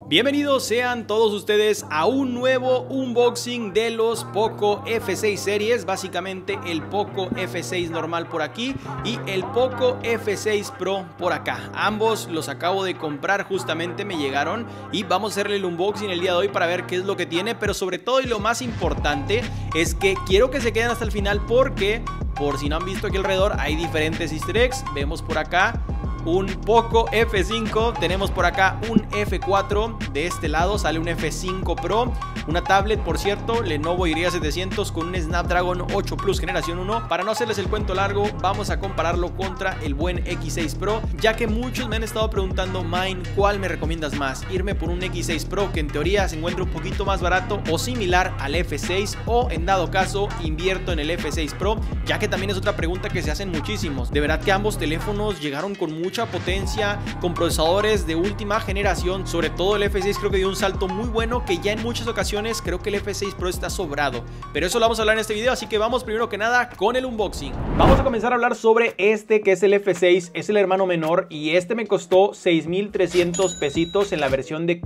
Bienvenidos sean todos ustedes a un nuevo unboxing de los Poco F6 series, básicamente el Poco F6 normal por aquí y el Poco F6 Pro por acá. Ambos los acabo de comprar, justamente me llegaron y vamos a hacerle el unboxing el día de hoy para ver qué es lo que tiene, pero sobre todo y lo más importante es que quiero que se queden hasta el final porque, por si no han visto aquí alrededor, hay diferentes easter eggs. Vemos por acá un Poco F5, tenemos por acá un F4, de este lado sale un F5 Pro, una tablet por cierto, Lenovo Iria 700 con un Snapdragon 8 Plus generación 1. Para no hacerles el cuento largo, vamos a compararlo contra el buen X6 Pro, ya que muchos me han estado preguntando: Mine, ¿cuál me recomiendas más? ¿Irme por un X6 Pro que en teoría se encuentra un poquito más barato o similar al F6, o en dado caso invierto en el F6 Pro? Ya que también es otra pregunta que se hacen muchísimos. De verdad que ambos teléfonos llegaron con mucha potencia, con procesadores de última generación. Sobre todo el F6 creo que dio un salto muy bueno, que ya en muchas ocasiones creo que el F6 Pro está sobrado, pero eso lo vamos a hablar en este video, así que vamos primero que nada con el unboxing. Vamos a comenzar a hablar sobre este que es el F6, es el hermano menor, y este me costó 6,300 pesitos en la versión de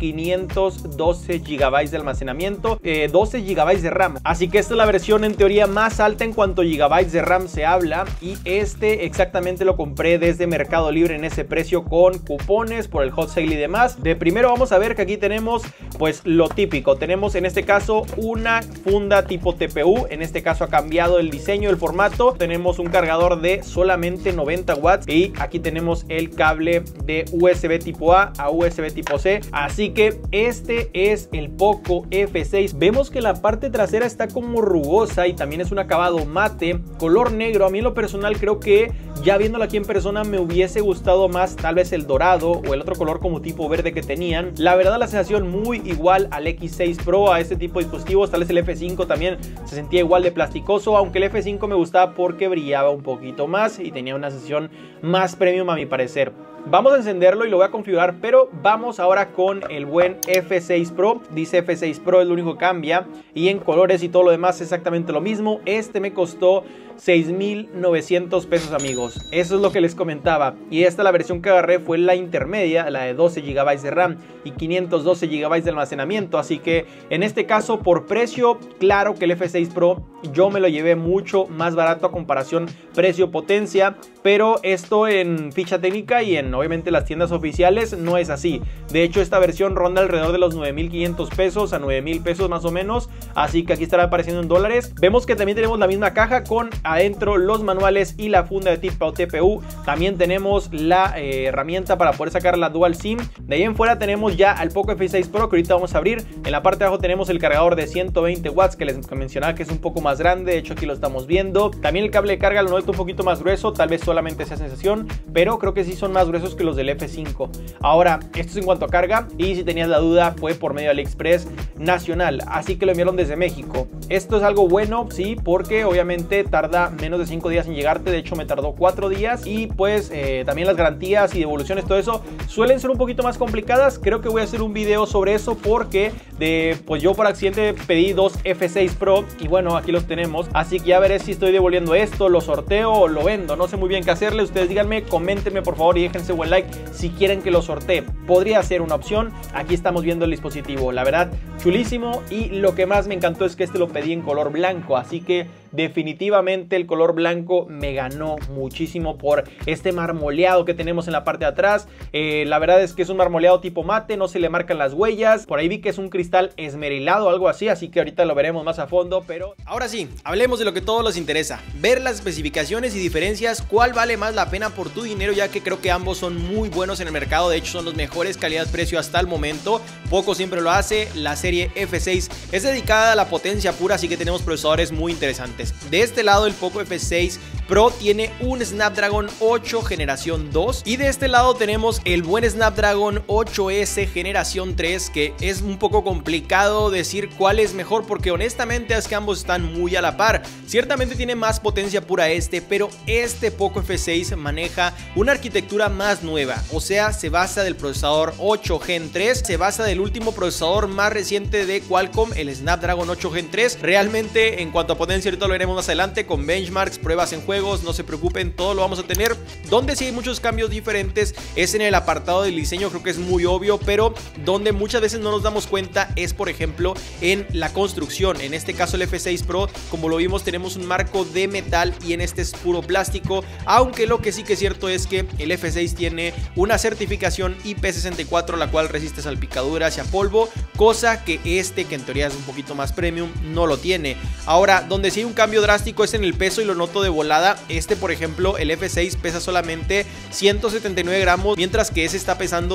512 GB de almacenamiento, 12 GB de RAM, así que esta es la versión en teoría más alta en cuanto a gigabytes de RAM se habla, y este exactamente lo compré desde Mercado Libre en ese precio con cupones por el hot sale y demás. De primero vamos a ver que aquí tenemos pues lo típico, tenemos en este caso una funda tipo TPU, en este caso ha cambiado el diseño, el formato, tenemos un cargador de solamente 90 watts y aquí tenemos el cable de USB tipo A a USB tipo C, así que este es el Poco F6. Vemos que la parte trasera está como rugosa y también es un acabado mate, color negro. A mí en lo personal creo que ya viéndolo aquí en persona me hubiese gustado más tal vez el dorado o el otro color como tipo verde que tenían. La verdad la sensación muy igual al X6 Pro, a este tipo de dispositivos. Tal vez el F5 también se sentía igual de plasticoso, aunque el F5 me gustaba porque brillaba un poquito más y tenía una sensación más premium a mi parecer. Vamos a encenderlo y lo voy a configurar, pero vamos ahora con el buen F6 Pro. Dice F6 Pro, es lo único que cambia, y en colores y todo lo demás exactamente lo mismo. Este me costó 6,900 pesos, amigos. Eso es lo que les comentaba, y esta la versión que agarré fue la intermedia, la de 12 GB de RAM y 512 GB de almacenamiento, así que en este caso por precio, claro que el F6 Pro yo me lo llevé mucho más barato a comparación precio-potencia, pero esto en ficha técnica y en obviamente las tiendas oficiales no es así. De hecho esta versión ronda alrededor de los 9,500 pesos a 9,000 pesos más o menos, así que aquí estará apareciendo en dólares. Vemos que también tenemos la misma caja con adentro los manuales y la funda de tipo TPU. También tenemos la herramienta para poder sacar la dual SIM. De ahí en fuera tenemos ya al Poco F6 Pro, que ahorita vamos a abrir. En la parte de abajo tenemos el cargador de 120 watts que les mencionaba que es un poco más grande, de hecho aquí lo estamos viendo. También el cable de carga lo noto un poquito más grueso, tal vez solamente sea sensación, pero creo que sí son más gruesos que los del F5. Ahora, esto es en cuanto a carga, y si tenías la duda fue por medio de AliExpress nacional, así que lo enviaron desde México. Esto es algo bueno, sí, porque obviamente tarda menos de 5 días en llegarte. De hecho me tardó 4 días, y pues también las garantías y devoluciones, todo eso suelen ser un poquito más complicadas. Creo que voy a hacer un video sobre eso porque pues yo por accidente pedí dos F6 Pro y bueno, aquí los tenemos, así que ya veré si estoy devolviendo esto, lo sorteo o lo vendo. No sé muy bien qué hacerle, ustedes díganme, coméntenme por favor y déjense buen like si quieren que lo sortee. Podría ser una opción. Aquí estamos viendo el dispositivo, la verdad chulísimo, y lo que más me encantó es que este lo pedí en color blanco, así que definitivamente el color blanco me ganó muchísimo por este marmoleado que tenemos en la parte de atrás. La verdad es que es un marmoleado tipo mate, no se le marcan las huellas. Por ahí vi que es un cristal esmerilado, algo así, así que ahorita lo veremos más a fondo. Pero ahora sí, hablemos de lo que todos les interesa: ver las especificaciones y diferencias, cuál vale más la pena por tu dinero, ya que creo que ambos son muy buenos en el mercado. De hecho son los mejores calidad-precio hasta el momento. Poco siempre lo hace. La serie F6 es dedicada a la potencia pura, así que tenemos procesadores muy interesantes. De este lado el Poco F6 Pro tiene un Snapdragon 8 generación 2 y de este lado tenemos el buen Snapdragon 8S generación 3, que es un poco complicado decir cuál es mejor porque honestamente es que ambos están muy a la par. Ciertamente tiene más potencia pura pero este Poco F6 maneja una arquitectura más nueva, o sea, se basa del procesador 8 Gen 3, se basa del último procesador más reciente de Qualcomm, el Snapdragon 8 Gen 3. Realmente en cuanto a potencia ahorita lo veremos más adelante con benchmarks, pruebas en juego juegos, no se preocupen, todo lo vamos a tener. Donde sí hay muchos cambios diferentes es en el apartado del diseño, creo que es muy obvio, pero donde muchas veces no nos damos cuenta es, por ejemplo, en la construcción. En este caso el F6 Pro, como lo vimos, tenemos un marco de metal y en este es puro plástico, aunque lo que sí que es cierto es que el F6 tiene una certificación IP64, la cual resiste salpicaduras y a polvo, cosa que que en teoría es un poquito más premium, no lo tiene. Ahora, donde sí hay un cambio drástico es en el peso y lo noto de volada. Por ejemplo, el F6 pesa solamente 179 gramos, mientras que ese está pesando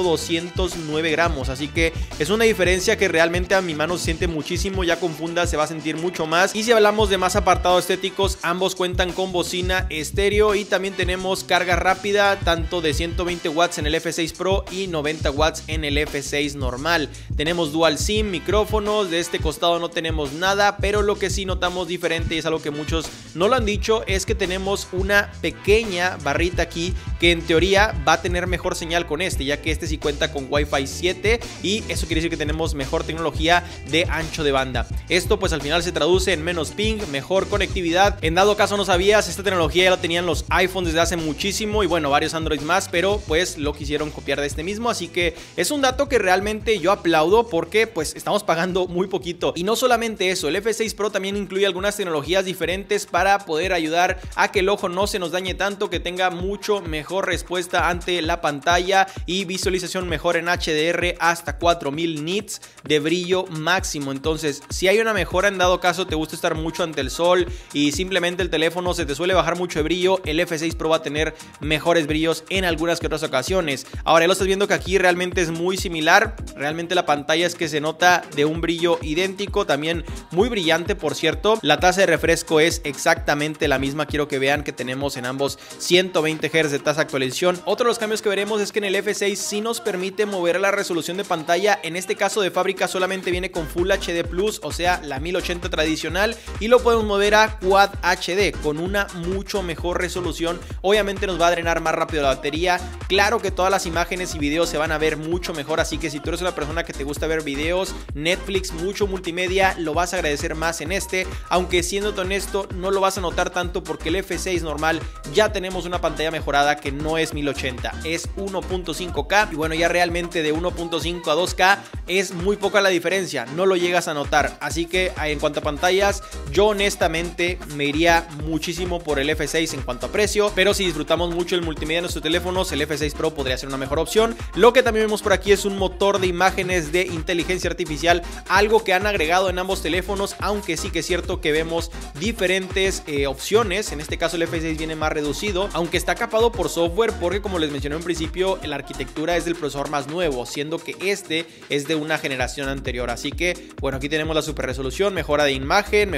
209 gramos, así que es una diferencia que realmente a mi mano se siente muchísimo. Ya con funda se va a sentir mucho más. Y si hablamos de más apartados estéticos, ambos cuentan con bocina estéreo y también tenemos carga rápida, tanto de 120 watts en el F6 Pro y 90 watts en el F6 normal. Tenemos dual SIM, micrófonos, de este costado no tenemos nada, pero lo que sí notamos diferente, y es algo que muchos no lo han dicho, es que tenemos una pequeña barrita aquí que en teoría va a tener mejor señal con ya que sí cuenta con Wi-Fi 7 y eso quiere decir que tenemos mejor tecnología de ancho de banda. Esto pues al final se traduce en menos ping, mejor conectividad. En dado caso no sabías, esta tecnología ya la tenían los iPhones desde hace muchísimo y bueno, varios Android más, pero pues lo quisieron copiar de este mismo, así que es un dato que realmente yo aplaudo porque pues estamos pagando muy poquito. Y no solamente eso, el F6 Pro también incluye algunas tecnologías diferentes para poder ayudar a que el ojo no se nos dañe tanto, que tenga mucho mejor respuesta ante la pantalla y visualización mejor en HDR hasta 4000 nits de brillo máximo. Entonces, si hay una mejora en dado caso te gusta estar mucho ante el sol y simplemente el teléfono se te suele bajar mucho de brillo, el F6 Pro va a tener mejores brillos en algunas que otras ocasiones. Ahora ya lo estás viendo que aquí realmente es muy similar, realmente la pantalla es que se nota de un brillo idéntico, también muy brillante por cierto. La tasa de refresco es exactamente la misma, quiero que vean que tenemos en ambos 120 Hz de tasa de actualización. Otro de los cambios que veremos es que en el F6 sí nos permite mover la resolución de pantalla, en este caso de fábrica solamente viene con Full HD Plus, o sea la 1080 tradicional, y lo podemos mover a Quad HD con una mucho mejor resolución. Obviamente nos va a drenar más rápido la batería, claro que todas las imágenes y videos se van a ver mucho mejor, así que si tú eres una persona que te gusta ver videos, Netflix, mucho multimedia, lo vas a agradecer más en aunque siéndote honesto no lo vas a notar tanto porque el F6 normal ya tenemos una pantalla mejorada que no es 1080, es 1.5K y bueno, ya realmente de 1.5 a 2K es muy poca la diferencia, no lo llegas a notar, así que en cuanto a pantallas yo honestamente me iría muchísimo por el F6 en cuanto a precio, pero si disfrutamos mucho el multimedia en nuestros teléfonos, el F6 Pro podría ser una mejor opción. Lo que también vemos por aquí es un motor de imágenes de inteligencia artificial, algo que han agregado en ambos teléfonos, aunque sí que es cierto que vemos diferentes opciones. En este caso el F6 viene más reducido, aunque está capado por software porque como les mencioné en principio, la arquitectura es del procesador más nuevo, siendo que es de una generación anterior. Así que bueno, aquí tenemos la super resolución, mejora de imagen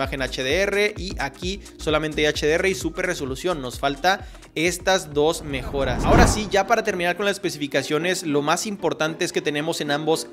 HDR y aquí solamente hay HDR y super resolución. Nos falta estas dos mejoras. Ahora sí, ya para terminar con las especificaciones, lo más importante es que tenemos en ambos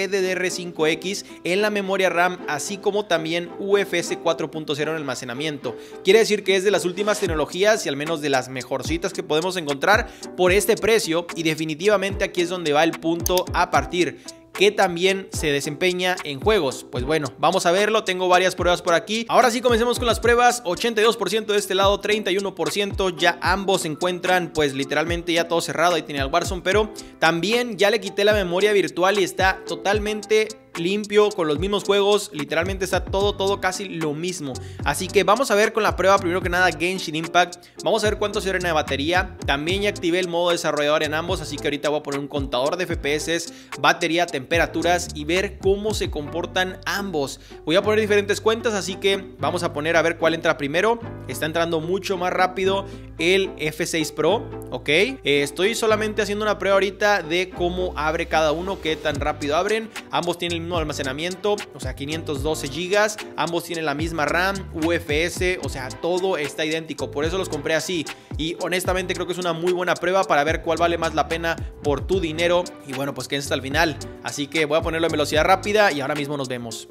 LPDDR5X en la memoria RAM, así como también UFS 4.0 en almacenamiento. Quiere decir que es de las últimas tecnologías y al menos de las mejorcitas que podemos encontrar por este precio, y definitivamente aquí es donde va el punto a partir. que también se desempeña en juegos. Pues bueno, vamos a verlo, tengo varias pruebas por aquí. Ahora sí, comencemos con las pruebas. 82% de este lado, 31%, ya ambos se encuentran pues literalmente ya todo cerrado. Ahí tenía el Warzone, pero también ya le quité la memoria virtual y está totalmente limpio con los mismos juegos, literalmente está todo casi lo mismo. Así que vamos a ver con la prueba, primero que nada Genshin Impact, vamos a ver cuánto se drena de batería. También ya activé el modo desarrollador en ambos, así que ahorita voy a poner un contador de FPS, batería, temperaturas y ver cómo se comportan ambos. Voy a poner diferentes cuentas, así que vamos a poner a ver cuál entra primero. Está entrando mucho más rápido el F6 Pro, ok. Estoy solamente haciendo una prueba ahorita de cómo abre cada uno, qué tan rápido abren. Ambos tienen el mismo almacenamiento, o sea 512 GB, ambos tienen la misma RAM, UFS, o sea todo está idéntico, por eso los compré así. Y honestamente creo que es una muy buena prueba para ver cuál vale más la pena por tu dinero. Y bueno, pues quédense hasta el final, así que voy a ponerlo en velocidad rápida y ahora mismo nos vemos.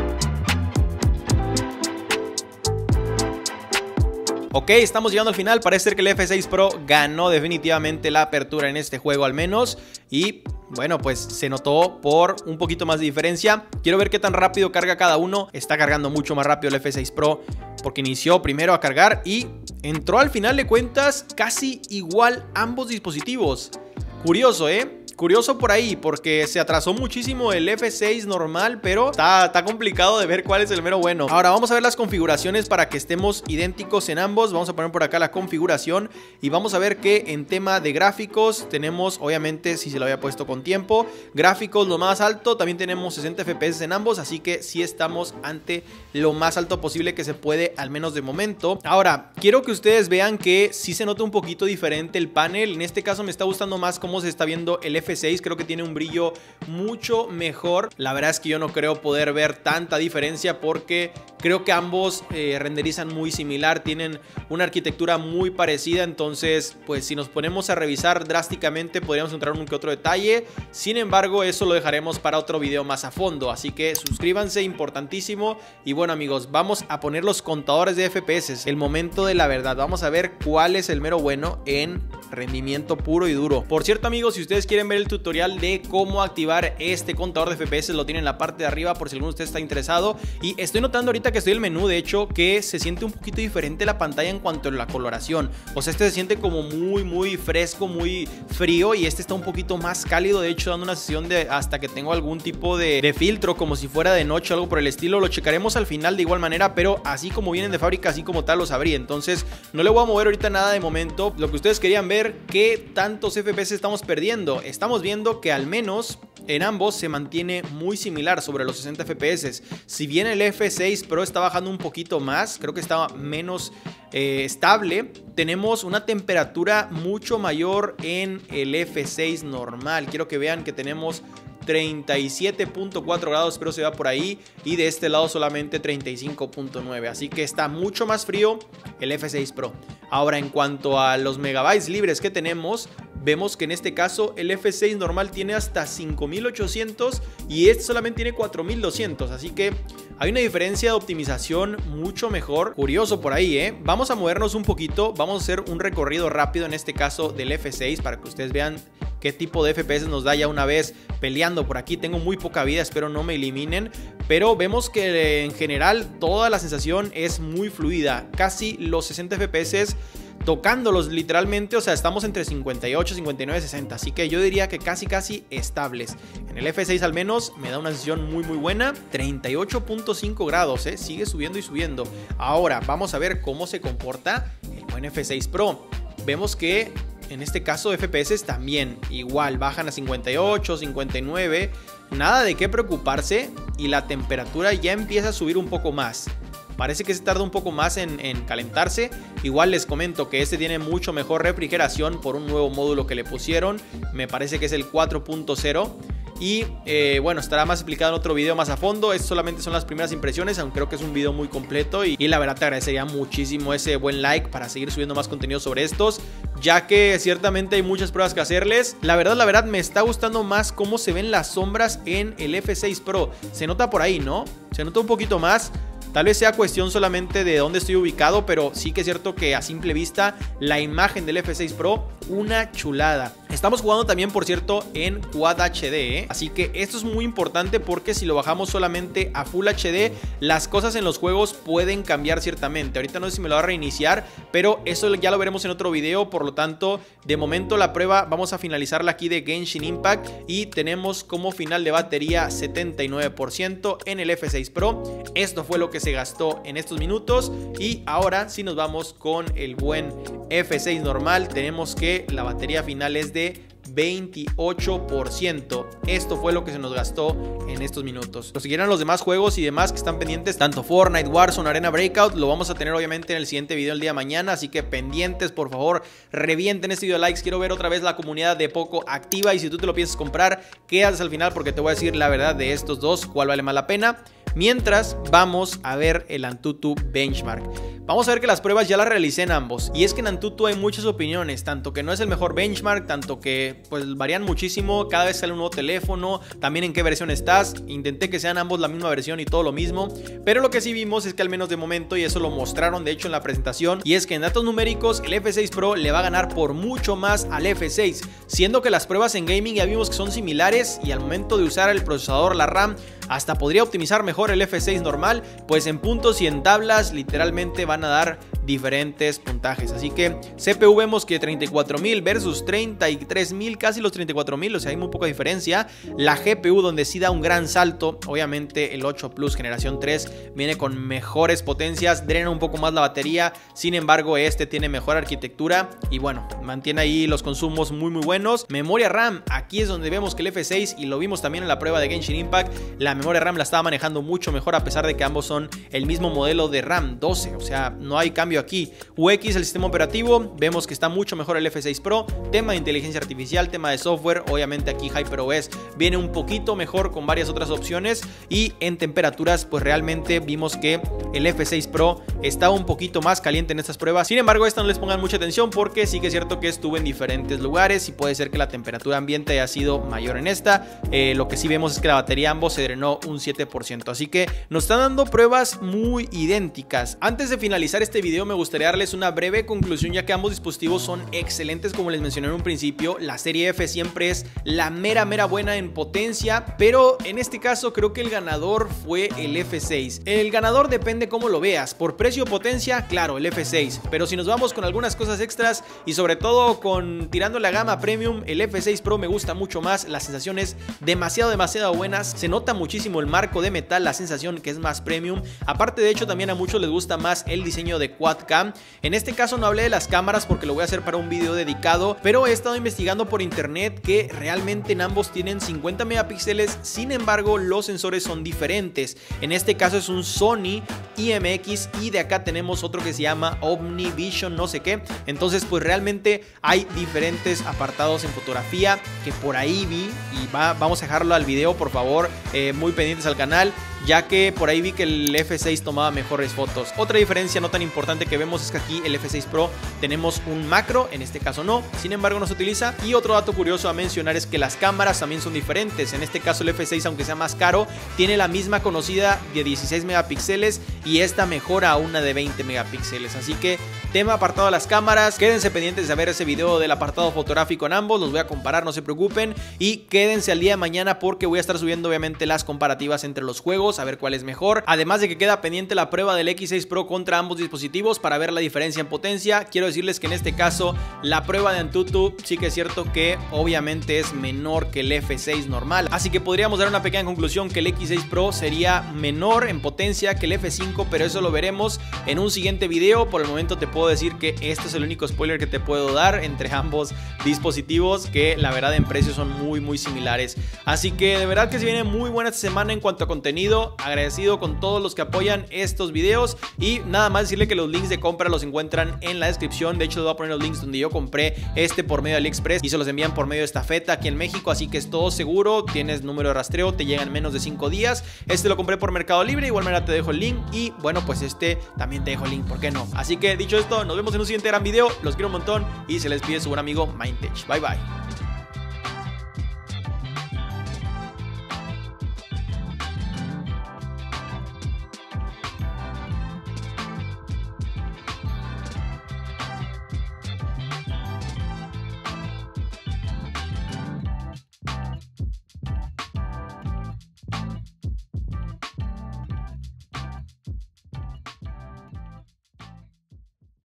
Ok, estamos llegando al final. Parece ser que el F6 Pro ganó definitivamente la apertura en este juego al menos. Y Bueno, pues se notó por un poquito más de diferencia. Quiero ver qué tan rápido carga cada uno. Está cargando mucho más rápido el F6 Pro porque inició primero a cargar y entró al final de cuentas casi igual ambos dispositivos. Curioso, Curioso por ahí, porque se atrasó muchísimo el F6 normal, pero está complicado de ver cuál es el mero bueno. Ahora vamos a ver las configuraciones para que estemos idénticos en ambos. Vamos a poner por acá la configuración y vamos a ver que en tema de gráficos tenemos, obviamente, si se lo había puesto con tiempo, gráficos lo más alto, también tenemos 60 FPS en ambos, así que sí estamos ante lo más alto posible que se puede, al menos de momento. Ahora, quiero que ustedes vean que sí se nota un poquito diferente el panel. En este caso me está gustando más cómo se está viendo el F6. Creo que tiene un brillo mucho mejor. La verdad es que yo no creo poder ver tanta diferencia porque creo que ambos renderizan muy similar, tienen una arquitectura muy parecida. Entonces, pues si nos ponemos a revisar drásticamente podríamos encontrar un que otro detalle. Sin embargo, eso lo dejaremos para otro video más a fondo. Así que suscríbanse, importantísimo. Y bueno, amigos, vamos a poner los contadores de FPS. El momento de la verdad. Vamos a ver cuál es el mero bueno en rendimiento puro y duro. Por cierto, amigos, si ustedes quieren ver el tutorial de cómo activar este contador de FPS, lo tienen en la parte de arriba por si alguno de ustedes está interesado. Y estoy notando ahorita que estoy en el menú, de hecho, que se siente un poquito diferente la pantalla en cuanto a la coloración. O sea, este se siente como muy fresco, muy frío, y este está un poquito más cálido, de hecho dando una sensación de hasta que tengo algún tipo de filtro, como si fuera de noche o algo por el estilo. Lo checaremos al final de igual manera, pero así como vienen de fábrica, así como tal los abrí. Entonces no le voy a mover ahorita nada de momento. Lo que ustedes querían ver, qué tantos FPS estamos perdiendo. Estamos viendo que al menos en ambos se mantiene muy similar sobre los 60 FPS. Si bien el F6 Pro está bajando un poquito más, creo que está menos estable, tenemos una temperatura mucho mayor en el F6 normal. Quiero que vean que tenemos 37.4 grados, pero se va por ahí, y de este lado solamente 35.9, así que está mucho más frío el F6 Pro. Ahora, en cuanto a los megabytes libres que tenemos, vemos que en este caso el F6 normal tiene hasta 5800 y este solamente tiene 4200, así que hay una diferencia de optimización mucho mejor. Curioso por ahí, Vamos a movernos un poquito, vamos a hacer un recorrido rápido en este caso del F6 para que ustedes vean qué tipo de FPS nos da ya una vez peleando por aquí. Tengo muy poca vida, espero no me eliminen, pero vemos que en general toda la sensación es muy fluida, casi los 60 FPS tocándolos literalmente, o sea, estamos entre 58, 59, 60, así que yo diría que casi estables. En el F6 al menos me da una sensación muy buena. 38.5 grados, sigue subiendo y subiendo. Ahora vamos a ver cómo se comporta el buen F6 Pro. Vemos que en este caso FPS también igual bajan a 58, 59, nada de qué preocuparse, y la temperatura ya empieza a subir un poco más. Parece que se tarda un poco más en calentarse. Igual les comento que este tiene mucho mejor refrigeración por un nuevo módulo que le pusieron. Me parece que es el 4.0. Y bueno, estará más explicado en otro video más a fondo. Estos solamente son las primeras impresiones, aunque creo que es un video muy completo. Y la verdad te agradecería muchísimo ese buen like para seguir subiendo más contenido sobre estos, ya que ciertamente hay muchas pruebas que hacerles. La verdad me está gustando más cómo se ven las sombras en el F6 Pro. Se nota por ahí, ¿no? Se nota un poquito más. Tal vez sea cuestión solamente de dónde estoy ubicado, pero sí que es cierto que a simple vista la imagen del F6 Pro, una chulada. Estamos jugando también, por cierto, en Quad HD, así que esto es muy importante porque si lo bajamos solamente a Full HD, las cosas en los juegos pueden cambiar ciertamente. Ahorita no sé si me lo va a reiniciar, pero eso ya lo veremos en otro video. Por lo tanto, de momento la prueba vamos a finalizarla aquí de Genshin Impact y tenemos como final de batería 79% en el F6 Pro. Esto fue lo que se gastó en estos minutos. Y ahora si nos vamos con el buen F6 normal, tenemos que la batería final es de 28%. Esto fue lo que se nos gastó en estos minutos. Los siguieron los demás juegos y demás que están pendientes, tanto Fortnite, Warzone, Arena Breakout, lo vamos a tener obviamente en el siguiente video el día de mañana, así que pendientes, por favor, revienten este video de likes. Quiero ver otra vez la comunidad de Poco activa, y si tú te lo piensas comprar, quédate al final porque te voy a decir la verdad de estos dos, cuál vale más la pena. Mientras vamos a ver el Antutu Benchmark. Vamos a ver que las pruebas ya las realicé en ambos, y es que en Antutu hay muchas opiniones, tanto que no es el mejor benchmark, tanto que pues varían muchísimo, cada vez sale un nuevo teléfono, también en qué versión estás. Intenté que sean ambos la misma versión y todo lo mismo, pero lo que sí vimos es que al menos de momento, y eso lo mostraron de hecho en la presentación, y es que en datos numéricos el F6 Pro le va a ganar por mucho más al F6, siendo que las pruebas en gaming ya vimos que son similares, y al momento de usar el procesador, la RAM, hasta podría optimizar mejor el F6 normal, pues en puntos y en tablas literalmente van a dar diferentes puntajes. Así que CPU vemos que 34.000 versus 33.000, casi los 34.000, o sea hay muy poca diferencia. La GPU donde sí da un gran salto, obviamente el 8 Plus generación 3 viene con mejores potencias, drena un poco más la batería, sin embargo este tiene mejor arquitectura y bueno, mantiene ahí los consumos muy buenos. Memoria RAM, aquí es donde vemos que el F6, y lo vimos también en la prueba de Genshin Impact, la memoria RAM la estaba manejando mucho mejor, a pesar de que ambos son el mismo modelo de RAM 12, o sea no hay cambio aquí. UX, el sistema operativo, vemos que está mucho mejor el F6 Pro. Tema de inteligencia artificial, tema de software, obviamente aquí HyperOS viene un poquito mejor con varias otras opciones, y en temperaturas pues realmente vimos que el F6 Pro estaba un poquito más caliente en estas pruebas. Sin embargo, esta no les pongan mucha atención porque sí que es cierto que estuvo en diferentes lugares y puede ser que la temperatura ambiente haya sido mayor en esta. Lo que sí vemos es que la batería ambos se drenó un 7%, así que nos están dando pruebas muy idénticas. Antes de finalizar este video me gustaría darles una breve conclusión, ya que ambos dispositivos son excelentes. Como les mencioné en un principio, la serie F siempre es la mera buena en potencia, pero en este caso creo que el ganador fue el F6. El ganador depende cómo lo veas, por precio o potencia, claro, el F6, pero si nos vamos con algunas cosas extras y sobre todo con tirando la gama premium, el F6 Pro me gusta mucho más. La sensación es demasiado buena, se nota muchísimo el marco de metal, la sensación que es más premium. Aparte, de hecho, también a muchos les gusta más el diseño de quad cam. En este caso no hablé de las cámaras porque lo voy a hacer para un video dedicado, pero he estado investigando por internet que realmente en ambos tienen 50 megapíxeles, sin embargo los sensores son diferentes. En este caso es un Sony IMX y de acá tenemos otro que se llama OmniVision no sé qué. Entonces pues realmente hay diferentes apartados en fotografía que por ahí vi, y vamos a dejarlo al video, por favor, muy pendientes al canal, ya que por ahí vi que el F6 tomaba mejores fotos. Otra diferencia no tan importante que vemos es que aquí el F6 Pro tenemos un macro, en este caso no, sin embargo no se utiliza. Y otro dato curioso a mencionar es que las cámaras también son diferentes. En este caso el F6, aunque sea más caro, tiene la misma conocida de 16 megapíxeles y esta mejora a una de 20 megapíxeles. Así que tema apartado de las cámaras, quédense pendientes de ver ese video del apartado fotográfico en ambos, los voy a comparar, no se preocupen, y quédense al día de mañana porque voy a estar subiendo obviamente las comparativas entre los juegos, a ver cuál es mejor. Además de que queda pendiente la prueba del X6 Pro contra ambos dispositivos para ver la diferencia en potencia. Quiero decirles que en este caso la prueba de Antutu sí que es cierto que obviamente es menor que el F6 normal, así que podríamos dar una pequeña conclusión que el X6 Pro sería menor en potencia que el F5, pero eso lo veremos en un siguiente video. Por el momento te puedo decir que este es el único spoiler que te puedo dar entre ambos dispositivos, que la verdad en precio son muy similares. Así que de verdad que se viene muy buena esta semana en cuanto a contenido. Agradecido con todos los que apoyan estos videos, y nada más decirle que los links de compra los encuentran en la descripción. De hecho les voy a poner los links donde yo compré este por medio de AliExpress y se los envían por medio de estafeta aquí en México, así que es todo seguro, tienes número de rastreo, te llegan en menos de 5 días. Este lo compré por Mercado Libre, igual manera te dejo el link, y bueno pues este también te dejo el link, ¿por qué no? Así que dicho esto, nos vemos en un siguiente gran video, los quiero un montón y se les pide su buen amigo Mindtech. Bye bye.